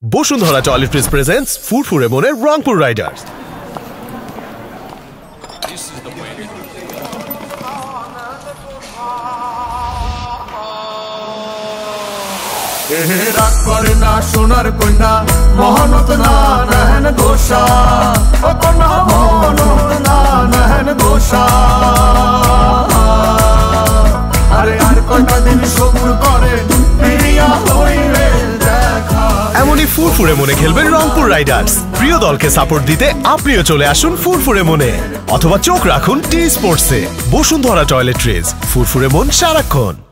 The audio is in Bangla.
Bashundhara Toiletries presents Furfure Moner Rangpur Riders. This is the way. রাগ করে না সোনার কন্যা মহানত না নহন দোষা ও কন্যা মহানত না নহন দোষা আরে আর কয়টা দিন সবুর করে প্রিয়া হইবে দেখা এমনই ফুরফুরে মনে খেলবেন রংপুর রাইডার্স। প্রিয় দলকে সাপোর্ট দিতে আপনিও চলে আসুন ফুরফুরে মনে, অথবা চোখ রাখুন টি স্পোর্টসে। বসুন্ধরা টয়লেট্রিজ, ফুরফুরে মন সারাক্ষণ।